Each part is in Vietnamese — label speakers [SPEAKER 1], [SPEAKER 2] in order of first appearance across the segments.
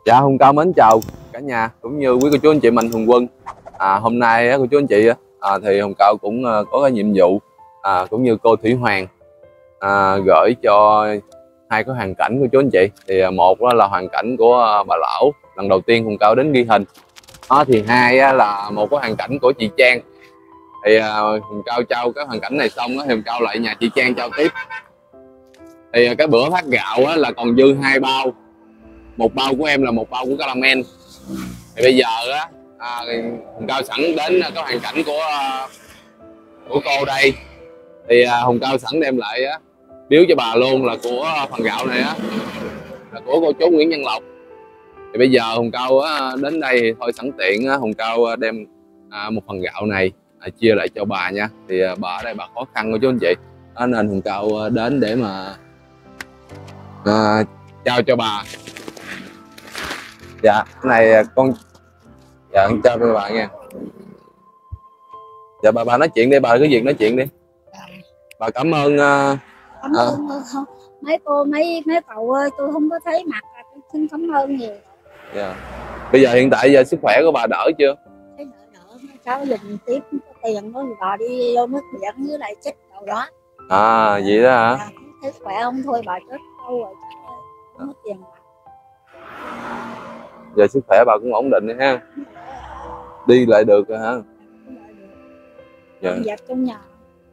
[SPEAKER 1] Dạ, Hùng Cao mến chào cả nhà cũng như quý cô chú anh chị mạnh thường quân. Hôm nay cô chú anh chị thì Hùng Cao cũng có cái nhiệm vụ cũng như cô Thủy Hoàng gửi cho hai cái hoàn cảnh của chú anh chị. Thì một đó là hoàn cảnh của bà lão lần đầu tiên Hùng Cao đến ghi hình. Thì hai là một cái hoàn cảnh của chị Trang. Thì Hùng Cao trao cái hoàn cảnh này xong thì Hùng Cao lại nhà chị Trang trao tiếp. Thì cái bữa phát gạo là còn dư 2 bao, một bao của em là một bao của caramel. Thì bây giờ Hùng Cao sẵn đến cái hoàn cảnh của cô đây. Thì Hùng Cao sẵn đem lại biếu cho bà luôn, là của phần gạo này là của cô chú Nguyễn Văn Lộc. Thì bây giờ Hùng Cao đến đây thì thôi sẵn tiện Hùng Cao đem một phần gạo này chia lại cho bà nha. Thì bà ở đây bà khó khăn của chú anh chị, nên Hùng Cao đến để mà trao cho bà. Dạ, cái này con con trao cho bà nha. Dạ bà nói chuyện đi, bà cứ việc nói chuyện đi. Bà cảm ơn
[SPEAKER 2] cảm ơn không mấy cô mấy cậu ơi, tôi không có thấy mặt tôi xin cảm ơn nhiều.
[SPEAKER 1] Yeah. Bây giờ hiện tại giờ sức khỏe của bà đỡ chưa?
[SPEAKER 2] Thấy đỡ cháu dùng tiếp có tiền đó bà đi vô nước biển với lại chết đầu đó.
[SPEAKER 1] Vậy đó hả?
[SPEAKER 2] Thấy khỏe không thôi bà chết đâu rồi cháu ơi, không có tiền bạc.
[SPEAKER 1] Giờ sức khỏe bà cũng ổn định rồi ha, đi lại được rồi hả?
[SPEAKER 2] Dạ. Dẹp trong nhà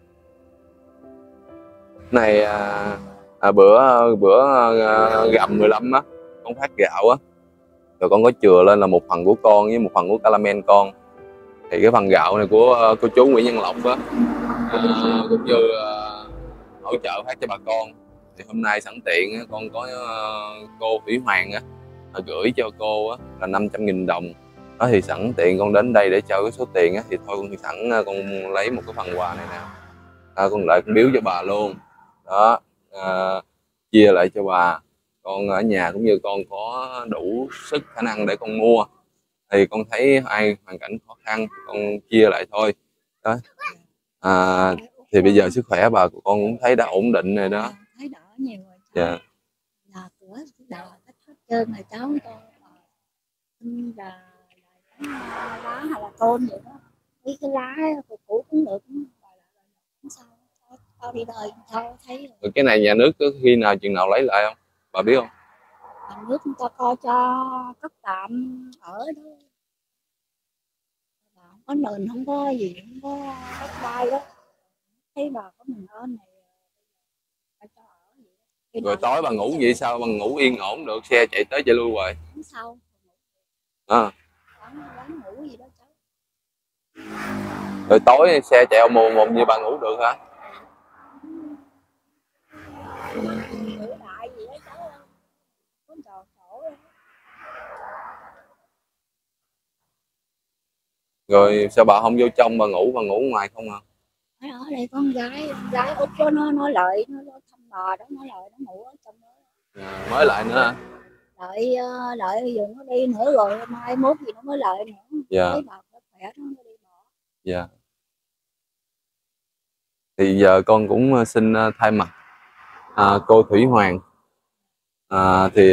[SPEAKER 1] này bữa gặm 15 á, con phát gạo á, rồi con có chừa lên là một phần của con với một phần của caramel con. Thì cái phần gạo này của cô chú Nguyễn Văn Lộc á, cũng như hỗ trợ phát cho bà con. Thì hôm nay sẵn tiện con có cô Thủy Hoàng gửi cho cô là 500.000 đồng đó. Thì sẵn tiện con đến đây để trao cái số tiền thì thôi con sẵn con lấy một cái phần quà này nè, con lại con biếu cho bà luôn đó, chia lại cho bà. Con ở nhà cũng như con có đủ sức khả năng để con mua, thì con thấy ai hoàn cảnh khó khăn con chia lại thôi đó. Thì bây giờ sức khỏe bà của con cũng thấy đã ổn định rồi đó.
[SPEAKER 2] Thấy đỡ nhiều rồi.
[SPEAKER 1] Dạ.
[SPEAKER 2] Nhà cửa đờ hết trơn rồi cháu con là lá hay là tôn vậy đó, cái lá cũ cũng được, không sao, tao đi đời tao thấy.
[SPEAKER 1] Rồi cái này nhà nước có khi nào chừng nào lấy lại không bà biết không?
[SPEAKER 2] Nhà nước người ta coi cho cấp tạm ở đó, không có nền không có gì, không có đất đai đó, thấy bà có mình ở này cho ở vậy.
[SPEAKER 1] Rồi tối bà ngủ vậy sao, bà ngủ yên ổn được, xe chạy tới chạy lui hoài?
[SPEAKER 2] Không sao. Quán ngủ gì đó cháu.
[SPEAKER 1] Rồi tối xe chạy ôm mồm như bà ngủ được hả?
[SPEAKER 2] Ngủ đại gì đó cháu, có trò khổ đó.
[SPEAKER 1] Rồi sao bà không vô trong bà ngủ ngoài không à?
[SPEAKER 2] Ở đây con gái út đó, nó lợi nó thăm bà đó, nó lợi nó ngủ ở trong đó.
[SPEAKER 1] Mới lại nữa hả?
[SPEAKER 2] Lợi giờ nó đi nữa rồi mai mốt gì nó mới lợi nữa.
[SPEAKER 1] Dạ.
[SPEAKER 2] Thấy bà khỏe nó đi bỏ.
[SPEAKER 1] Dạ. Thì giờ con cũng xin thay mặt cô Thủy Hoàng, thì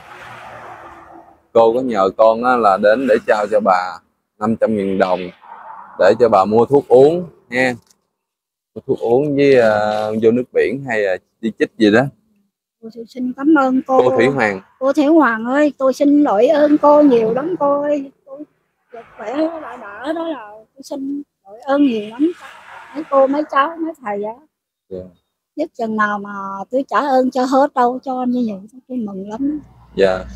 [SPEAKER 1] cô có nhờ con là đến để trao cho bà 500.000 đồng để cho bà mua thuốc uống nha, mua thuốc uống với vô nước biển hay là đi chích gì đó.
[SPEAKER 2] Tôi xin cảm ơn
[SPEAKER 1] Cô Thủy Hoàng.
[SPEAKER 2] Cô Thủy Hoàng ơi, tôi xin lỗi ơn cô nhiều lắm cô ơi. Tôi khỏe đã đó là tôi xin lỗi ơn nhiều lắm. Mấy cô, mấy cháu, mấy thầy á.
[SPEAKER 1] Yeah.
[SPEAKER 2] Nhất chừng nào mà tôi trả ơn cho hết đâu, cho như vậy tôi mừng lắm.
[SPEAKER 1] Dạ. Yeah.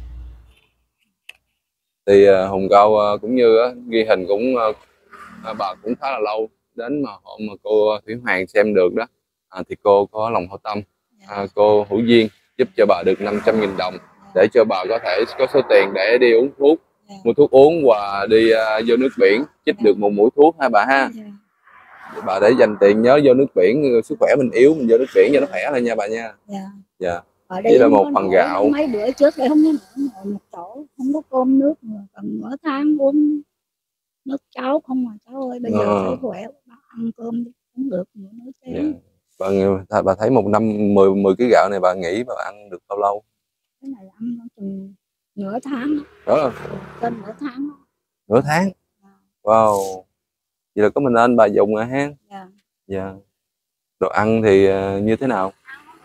[SPEAKER 1] Thì Hùng Cao cũng như ghi hình cũng bà cũng khá là lâu, đến mà hôm mà cô Thủy Hoàng xem được đó thì cô có lòng hảo tâm, cô hữu duyên giúp cho bà được 500.000 đồng để cho bà có thể có số tiền để đi uống thuốc, mua thuốc uống và đi vô nước biển chích được một mũi thuốc ha bà ha. Bà để dành tiền nhớ vô nước biển, sức khỏe mình yếu mình vô nước biển cho nó khỏe lên nha bà nha. Dạ. Chỉ là một phần gạo.
[SPEAKER 2] Mấy bữa trước đây không có ngồi một chỗ, không có cơm nước mà cần nửa tháng uống nước cháo không mà cháu ơi, bây giờ phải khỏe ăn cơm cũng được nữa nói chứ.
[SPEAKER 1] Bà thấy một năm 10 kg gạo này bà nghĩ bà ăn được bao lâu?
[SPEAKER 2] Cái này ăn chừng nửa tháng.
[SPEAKER 1] Đó,
[SPEAKER 2] Trên nửa tháng.
[SPEAKER 1] nửa tháng. Wow, vậy là có mình anh bà dùng rồi ha.
[SPEAKER 2] Dạ.
[SPEAKER 1] Dạ. Đồ ăn thì như thế nào?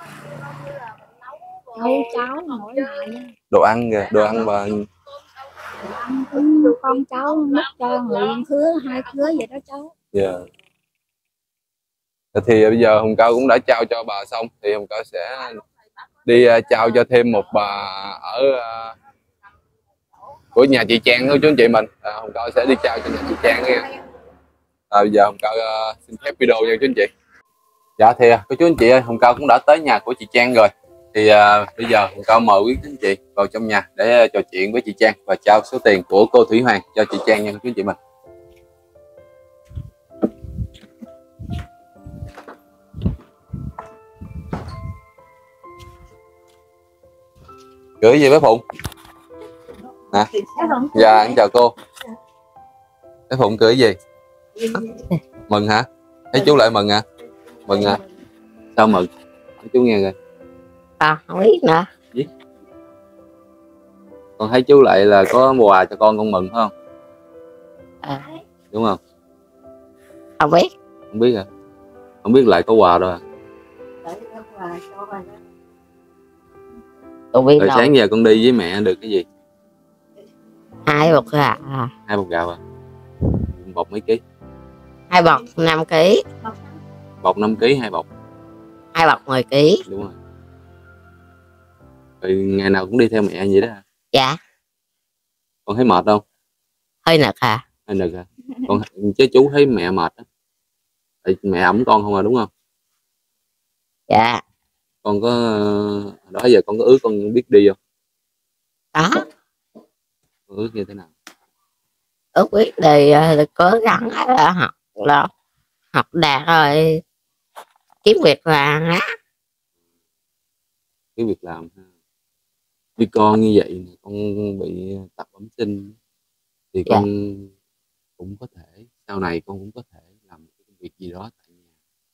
[SPEAKER 2] Nấu cháo mỗi ngày.
[SPEAKER 1] Đồ ăn kìa, đồ ăn bà.
[SPEAKER 2] Đồ ăn cũng con cháu mất cho người khứa 2 khứa vậy đó cháu.
[SPEAKER 1] Dạ. Thì bây giờ Hùng Cao cũng đã trao cho bà xong thì Hùng Cao sẽ đi trao cho thêm một bà ở của nhà chị Trang thôi chú anh chị mình. Hùng Cao sẽ đi trao cho nhà chị Trang nha. Bây giờ Hùng Cao xin phép video nha chú anh chị. Dạ thì cô chú anh chị ơi, Hùng Cao cũng đã tới nhà của chị Trang rồi. Thì bây giờ Hùng Cao mời quý anh chị vào trong nhà để trò chuyện với chị Trang và trao số tiền của cô Thủy Hoàng cho chị Trang nha cô chú anh chị mình. Gửi gì bé Phụng? Nè. Dạ em chào cô. Bé Phụng cười gì? Mừng hả? Thấy chú lại mừng hả? Mừng hả? Sao mừng? Nói chú nghe rồi.
[SPEAKER 3] Không biết nữa.
[SPEAKER 1] Con thấy chú lại là có quà cho con mừng phải không? Đúng không?
[SPEAKER 3] Không biết.
[SPEAKER 1] Không biết hả? Không biết lại có quà đâu à?
[SPEAKER 3] Tôi biết
[SPEAKER 1] rồi
[SPEAKER 3] đâu.
[SPEAKER 1] sáng giờ con đi với mẹ được cái gì?
[SPEAKER 3] 2 bột gạo.
[SPEAKER 1] 2 bột gạo à? Bột mấy ký?
[SPEAKER 3] 2 bột 5 ký.
[SPEAKER 1] Bột 5 ký 2 bột?
[SPEAKER 3] 2 bột 10 ký.
[SPEAKER 1] Đúng rồi. Rồi ngày nào cũng đi theo mẹ vậy đó hả?
[SPEAKER 3] Dạ.
[SPEAKER 1] Con thấy mệt không?
[SPEAKER 3] Hơi nực hả?
[SPEAKER 1] Hơi nực hả? Con chứ chú thấy mẹ mệt á. Tại mẹ ẵm con không à đúng không?
[SPEAKER 3] Dạ.
[SPEAKER 1] Con có đó giờ con có ước con biết đi không?
[SPEAKER 3] Đó.
[SPEAKER 1] Con ước như thế nào?
[SPEAKER 3] Ước biết thì cố gắng học đạt rồi kiếm việc làm á.
[SPEAKER 1] Cái việc làm ha. Như con như vậy con bị tập bẩm sinh thì con cũng có thể sau này con cũng có thể làm một công việc gì đó tại nhà,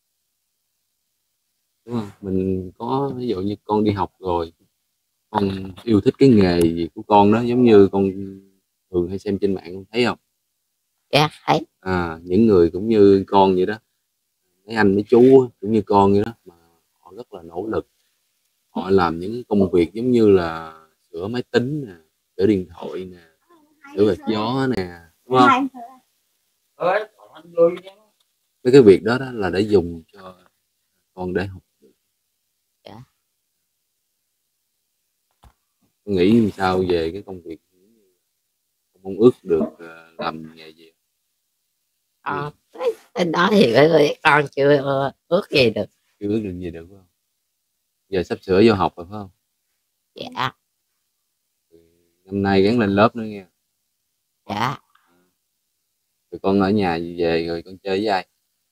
[SPEAKER 1] đúng không? Mình có ví dụ như con đi học rồi con yêu thích cái nghề gì của con đó, giống như con thường hay xem trên mạng con thấy không?
[SPEAKER 3] Dạ thấy.
[SPEAKER 1] Những người cũng như con vậy đó, mấy anh mấy chú cũng như con vậy đó, mà họ rất là nỗ lực, họ làm những công việc giống như là sửa máy tính nè, sửa điện thoại nè, sửa quạt gió nè, đúng không? Cái việc đó đó là để dùng cho con để học.
[SPEAKER 3] Dạ.
[SPEAKER 1] Con nghĩ làm sao về cái công việc con ước được làm nghề gì?
[SPEAKER 3] Cái đó thì con chưa ước gì được.
[SPEAKER 1] Chưa ước được gì được phải không? Giờ sắp sửa vô học rồi phải không?
[SPEAKER 3] Dạ.
[SPEAKER 1] Năm nay gắng lên lớp nữa nghe.
[SPEAKER 3] Dạ.
[SPEAKER 1] Rồi con ở nhà về rồi con chơi với ai?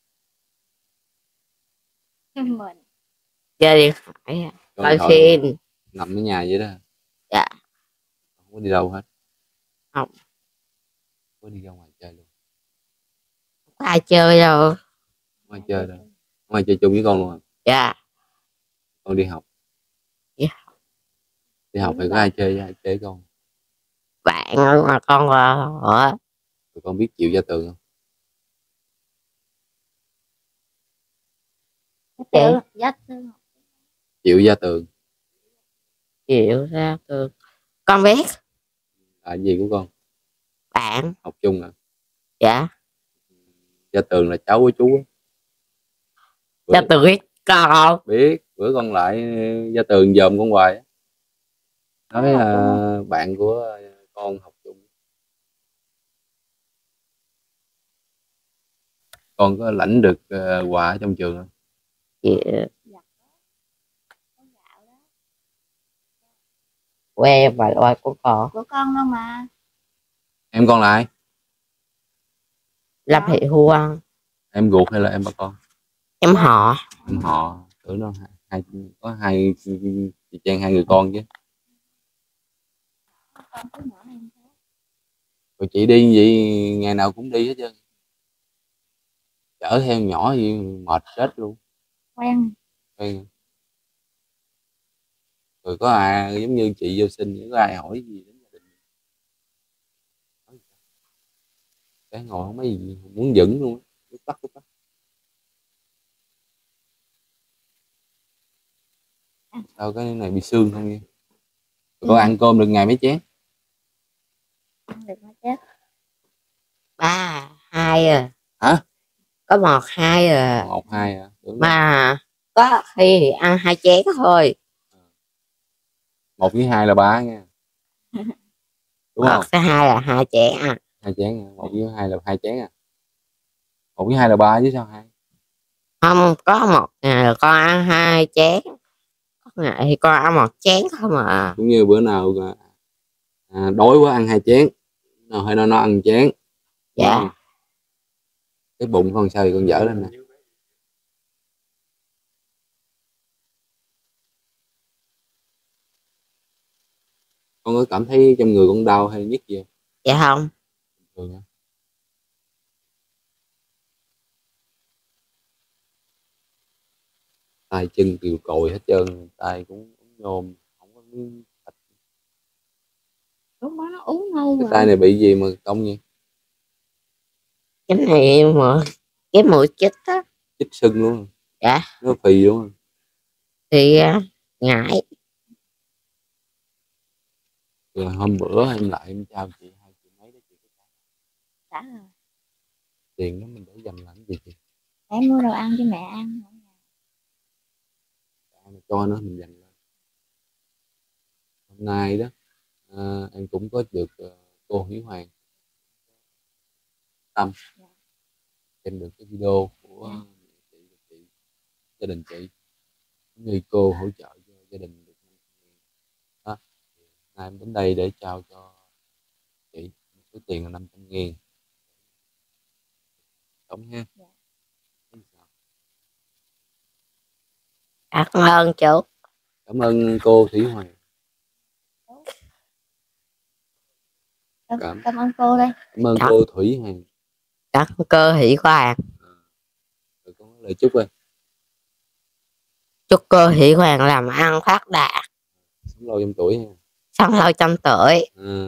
[SPEAKER 2] Mình
[SPEAKER 3] Chơi điện thoại. Coi
[SPEAKER 1] Thôi
[SPEAKER 3] phim.
[SPEAKER 1] nằm ở nhà vậy đó.
[SPEAKER 3] Dạ.
[SPEAKER 1] Không có đi đâu hết.
[SPEAKER 3] Không.
[SPEAKER 1] Không có đi ra ngoài chơi luôn.
[SPEAKER 3] Không có ai chơi đâu.
[SPEAKER 1] Không ai chơi đâu. Không ai chơi chung với con luôn à?
[SPEAKER 3] Dạ.
[SPEAKER 1] Con đi học.
[SPEAKER 3] Dạ.
[SPEAKER 1] Đi học thì có ai chơi với ai chơi với con?
[SPEAKER 3] Bạn mà con ở.
[SPEAKER 1] Rồi con biết chịu gia tường không? Chịu gia tường
[SPEAKER 3] Chịu ra từ con biết.
[SPEAKER 1] là gì của con?
[SPEAKER 3] Bạn.
[SPEAKER 1] Học chung à?
[SPEAKER 3] Dạ.
[SPEAKER 1] Gia tường là cháu của chú á.
[SPEAKER 3] Gia tường biết con.
[SPEAKER 1] Biết, bữa con lại gia tường dòm con hoài á. Nói bạn của con học chung. Con có lãnh được quà ở trong trường không?
[SPEAKER 3] Dạ. Que và loại của con.
[SPEAKER 2] của con đâu mà.
[SPEAKER 1] Em con lại
[SPEAKER 3] Lâm Thị Huân.
[SPEAKER 1] em ruột hay là em bà con?
[SPEAKER 3] Em họ.
[SPEAKER 1] Em họ. Tưởng nó có hai chị Trang, 2 người con chứ. Rồi chị đi vậy ngày nào cũng đi hết trơn, chở theo nhỏ gì mệt chết luôn.
[SPEAKER 2] Quen.
[SPEAKER 1] Rồi có ai giống như chị vô sinh có ai hỏi gì đến cái ngồi không mấy gì muốn dẫn luôn, lúc tắt lúc tắt. Sao cái này bị xương không nha? Cô ăn cơm được ngày mấy chén?
[SPEAKER 2] Ăn được mấy chén?
[SPEAKER 3] 3, 2 à.
[SPEAKER 1] Hả?
[SPEAKER 3] Có 1, 2 à.
[SPEAKER 1] 1, 2 à?
[SPEAKER 3] Mà có khi thì ăn 2 chén thôi.
[SPEAKER 1] 1 với 2 là 3 nha. Đúng
[SPEAKER 3] 1
[SPEAKER 1] không?
[SPEAKER 3] với 2 là 2 chén à.
[SPEAKER 1] 2 chén à. 1 với 2 là 2 chén à. 1 với 2 là 3 chứ sao 2?
[SPEAKER 3] Không, có một ngày là con ăn 2 chén, có ngày thì con ăn 1 chén không à.
[SPEAKER 1] Cũng như bữa nào đói quá ăn 2 chén, hay nó ăn chén.
[SPEAKER 3] Dạ.
[SPEAKER 1] Cái bụng con sao thì con dở lên nè. Con có cảm thấy trong người con đau hay nhức gì không?
[SPEAKER 3] Dạ không.
[SPEAKER 1] Thường. Tay chân kiều còi hết trơn, tay cũng nhôm, không có miếng thịt.
[SPEAKER 2] Lúc đó nó uống nâu
[SPEAKER 1] Cái
[SPEAKER 2] mà.
[SPEAKER 1] tay này bị gì mà cong vậy?
[SPEAKER 3] Cái này mà cái mũi chích á.
[SPEAKER 1] Chích sưng luôn.
[SPEAKER 3] Dạ.
[SPEAKER 1] Nó phì luôn.
[SPEAKER 3] Thì ngại.
[SPEAKER 1] Rồi hôm bữa em lại em trao chị 2 triệu mấy đó chị.
[SPEAKER 2] Đã rồi.
[SPEAKER 1] Tiền đó mình để dành làm gì chị?
[SPEAKER 2] Em mua đồ ăn cho mẹ ăn.
[SPEAKER 1] Cho nó mình dành lên. Hôm nay đó em cũng có được cô Hiếu Hoàng Tâm xem được cái video của chị, gia đình chị, như cô hỗ trợ cho gia đình được đó. Nay em đến đây để trao cho chị số tiền là 500.000 sống ha.
[SPEAKER 3] Cảm ơn chú.
[SPEAKER 1] Cảm ơn cô Thủy Hoàng.
[SPEAKER 2] Cảm ơn cô đây.
[SPEAKER 1] Cảm ơn cô Thủy Hoàng.
[SPEAKER 3] Cảm ơn cô Thủy Hoàng.
[SPEAKER 1] Rồi con có lời chúc ơi.
[SPEAKER 3] Chúc cô Thủy Hoàng làm ăn phát đạt,
[SPEAKER 1] Sống lâu trăm tuổi ha.
[SPEAKER 3] sống lâu 100 tuổi.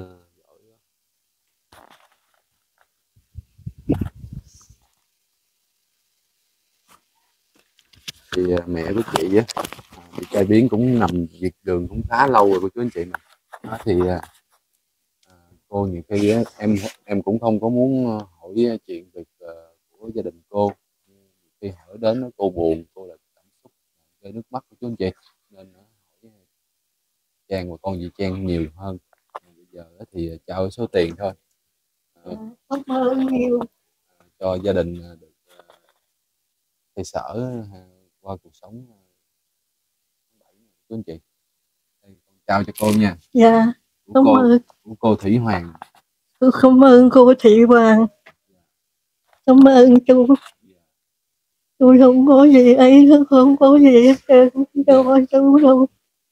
[SPEAKER 1] Thì mẹ của chị á, bị tai biến cũng nằm liệt giường cũng khá lâu rồi cô chú anh chị mà. Đó, thì cô nhiều khi á, em cũng không có muốn hỏi chuyện việc của gia đình cô. Khi hỏi đến cô buồn, cô là cảm xúc rơi nước mắt của chú anh chị, nên hỏi Trang và con dì Trang nhiều hơn. Bây giờ thì trao số tiền thôi.
[SPEAKER 2] Cảm ơn nhiều.
[SPEAKER 1] Cho gia đình được xoay sở qua cuộc sống chú anh chị. Đây, con trao cho cô nha.
[SPEAKER 2] Dạ.
[SPEAKER 1] Của cô Thủy Hoàng.
[SPEAKER 2] Cảm ơn cô Thị Hoàng. Cảm ơn chú. Tôi không có gì ấy, không có gì hết trơn cho chú đâu.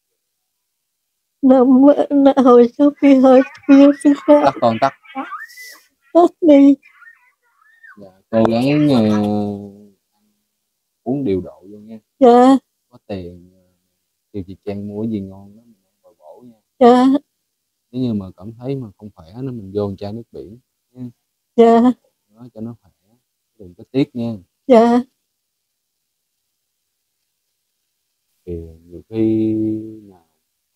[SPEAKER 2] Hồi sau khi hơi sức khỏe.
[SPEAKER 1] Tắt con tắt.
[SPEAKER 2] Tắt đi.
[SPEAKER 1] Dạ, cố gắng uống điều độ luôn nha.
[SPEAKER 2] Dạ.
[SPEAKER 1] Có tiền kêu chị Trang mua gì ngon đó mình bồi bổ nha.
[SPEAKER 2] Dạ.
[SPEAKER 1] Nếu như mà cảm thấy mà không khỏe nó mình vô một chai nước biển nha.
[SPEAKER 2] Dạ.
[SPEAKER 1] Đó, cho nó khỏe, đừng có tiếc nha.
[SPEAKER 2] Dạ.
[SPEAKER 1] Thì nhiều khi nào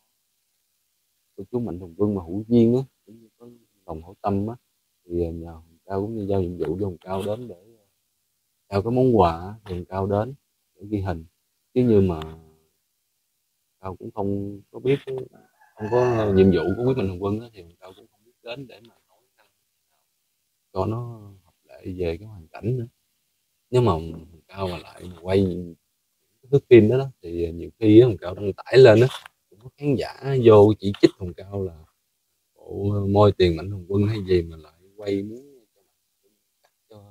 [SPEAKER 1] chú Mạnh Thường Quân mà hữu duyên á, cũng như có lòng hảo tâm á, thì nhờ Hồng Cao cũng như giao nhiệm vụ cho Hồng Cao đến để trao cái món quà thì Hồng Cao đến để ghi hình, chứ như mà Cao cũng không có biết, không có nhiệm vụ của quý Mạnh Thường Quân á, thì Hồng Cao cũng không biết đến để mà nói cho nó hợp lệ về cái hoàn cảnh nữa. Nếu mà Hồng Cao mà lại quay cái thước phim đó, thì nhiều khi Hồng Cao đăng tải lên đó cũng có khán giả vô chỉ trích Hồng Cao là bộ môi tiền Mạnh Thường Quân hay gì mà lại quay muốn cho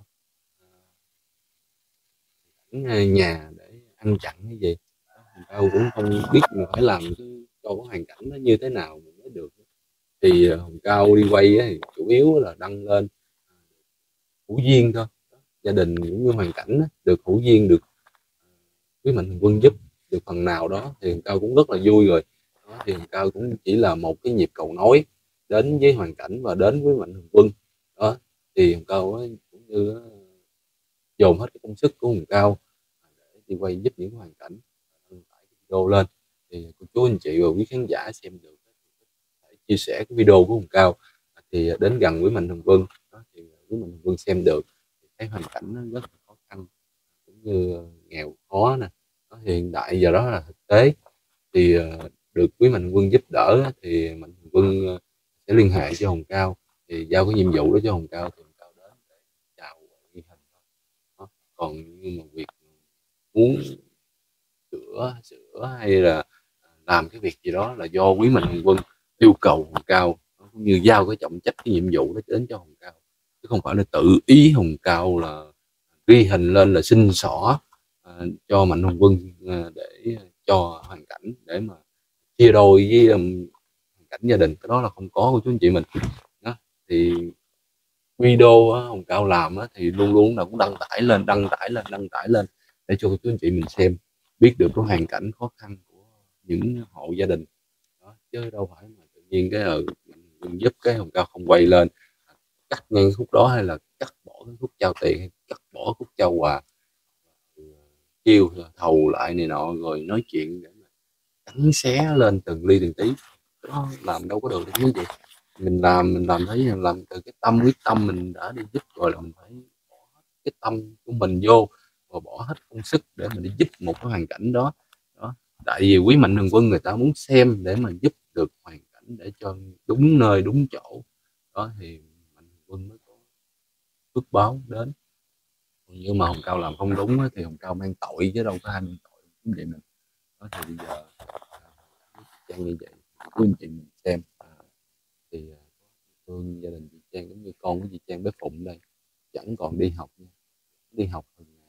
[SPEAKER 1] nhà để ăn chặn hay gì. Hồng Cao cũng không biết mình phải làm cho cái hoàn cảnh nó như thế nào mới được. Thì Hồng Cao đi quay thì chủ yếu là đăng lên hữu duyên thôi, gia đình cũng như hoàn cảnh được hữu duyên, được quý Mạnh Thường Quân giúp được phần nào đó thì Hồng Cao cũng rất là vui rồi. Đó, thì Hồng Cao cũng chỉ là một cái nhịp cầu nối đến với hoàn cảnh và đến với Mạnh Thường Quân. Đó, thì Hồng Cao cũng như dồn hết cái công sức của Hồng Cao để đi quay giúp những hoàn cảnh, đăng tải video lên thì cô chú anh chị và quý khán giả xem được phải chia sẻ cái video của Hồng Cao thì đến gần với Mạnh Thường Quân đó, thì với Mạnh Thường Quân xem được thì thấy hoàn cảnh nó rất là khó khăn cũng như nghèo khó nè. Đó, thì hiện tại giờ đó là thực tế thì được quý Mạnh Thường Quân giúp đỡ thì Mạnh Thường Quân sẽ liên hệ cho Hồng Cao thì giao cái nhiệm vụ đó cho Hồng Cao thì Hồng Cao đến để chào ghi hình đó. Còn như mà việc muốn sửa hay là làm cái việc gì đó là do quý Mạnh Thường Quân yêu cầu Hồng Cao cũng như giao cái trọng trách cái nhiệm vụ đó đến cho Hồng Cao chứ không phải là tự ý Hồng Cao là ghi hình lên là xin xỏ cho Mạnh Thường Quân để cho hoàn cảnh để mà chia đôi với hoàn cảnh gia đình, cái đó là không có của chú anh chị mình đó. Thì video Hồng Cao làm thì luôn luôn là cũng đăng tải lên để cho chú anh chị mình xem biết được cái hoàn cảnh khó khăn của những hộ gia đình đó, chứ đâu phải mà tự nhiên cái giúp cái Hồng Cao không quay lên cắt ngang khúc đó hay là cắt bỏ cái khúc trao tiền hay cắt bỏ khúc trao quà kêu thầu lại này nọ rồi nói chuyện để mà cắn xé lên từng ly từng tí, đó làm đâu có được như vậy. Mình làm thấy làm từ cái tâm quyết tâm mình đã đi giúp rồi là mình phải bỏ hết cái tâm của mình vô và bỏ hết công sức để mình đi giúp một cái hoàn cảnh đó. Tại vì quý Mạnh Thường Quân người ta muốn xem để mà giúp được hoàn cảnh để cho đúng nơi đúng chỗ đó thì Mạnh Thường Quân mới có phước báo đến. Nhưng mà Hồng Cao làm không đúng thì Hồng Cao mang tội chứ đâu có ai mang tội cũng vậy mình đó. Thì bây giờ Trang như vậy quý anh chị mình xem thì thương gia đình chị Trang giống như con của chị Trang bé Phụng đây chẳng còn đi học nha, đi học thường ngày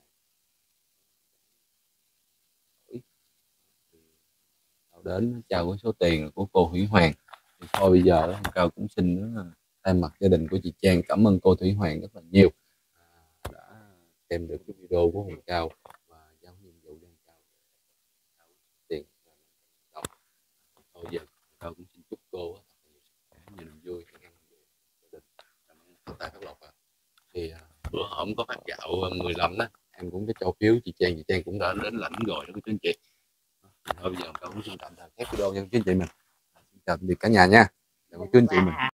[SPEAKER 1] đến chào cái số tiền của cô Thủy Hoàng thì thôi bây giờ Hồng Cao cũng xin thay mặt gia đình của chị Trang cảm ơn cô Thủy Hoàng rất là nhiều đã xem được cái video của Hồng Cao và giao nhiệm vụ cho Hồng Cao tiền đồng. Thôi giờ Hồng Cao cũng xin chúc cô nhiều niềm vui gia đình tại Phước Lộc thì bữa hổm có phát gạo 15 đó em cũng có cho phiếu chị Trang cũng đã đến lãnh rồi đó quý anh chị. Thôi bây giờ Hồng Cao cũng xin tạm thời khép video nha quý anh chị mình. Chào tạm biệt cả nhà nha. Chào quý anh chị mình.